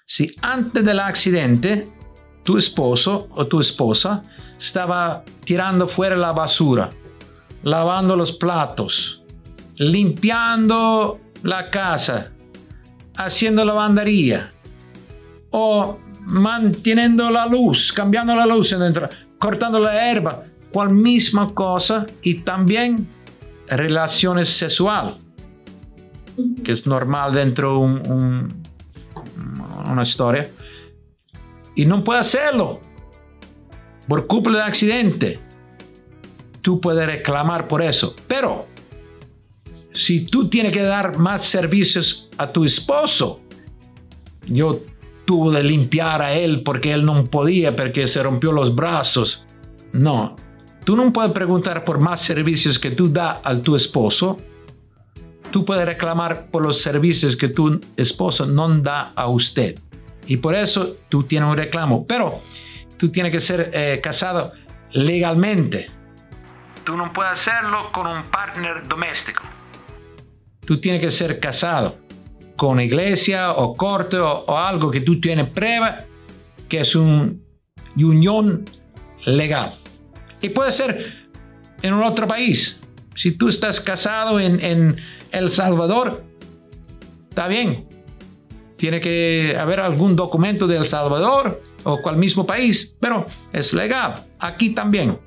Si antes del accidente tu esposo o tu esposa estaba tirando fuera la basura, lavando los platos, limpiando la casa, haciendo lavandería o manteniendo la luz, cambiando la luz dentro, cortando la hierba, cual misma cosa, y también relaciones sexuales, que es normal dentro de una historia, y no puede hacerlo por culpa del accidente. Tú puedes reclamar por eso, pero si tú tienes que dar más servicios a tu esposo, yo tuve de limpiar a él porque él no podía, porque se rompió los brazos. No, tú no puedes preguntar por más servicios que tú das a tu esposo. Tú puedes reclamar por los servicios que tu esposo no da a usted. Y por eso tú tienes un reclamo. Pero tú tienes que ser casado legalmente. Tú no puedes hacerlo con un partner doméstico. Tú tienes que ser casado con iglesia o corte o algo que tú tienes prueba que es una unión legal. Y puede ser en un otro país. Si tú estás casado en El Salvador, está bien. Tiene que haber algún documento de El Salvador o cual mismo país, pero es legal. Aquí también.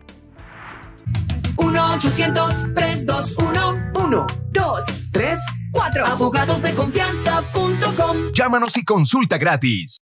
1-800-321-1234. Abogadosdeconfianza.com. Llámanos y consulta gratis.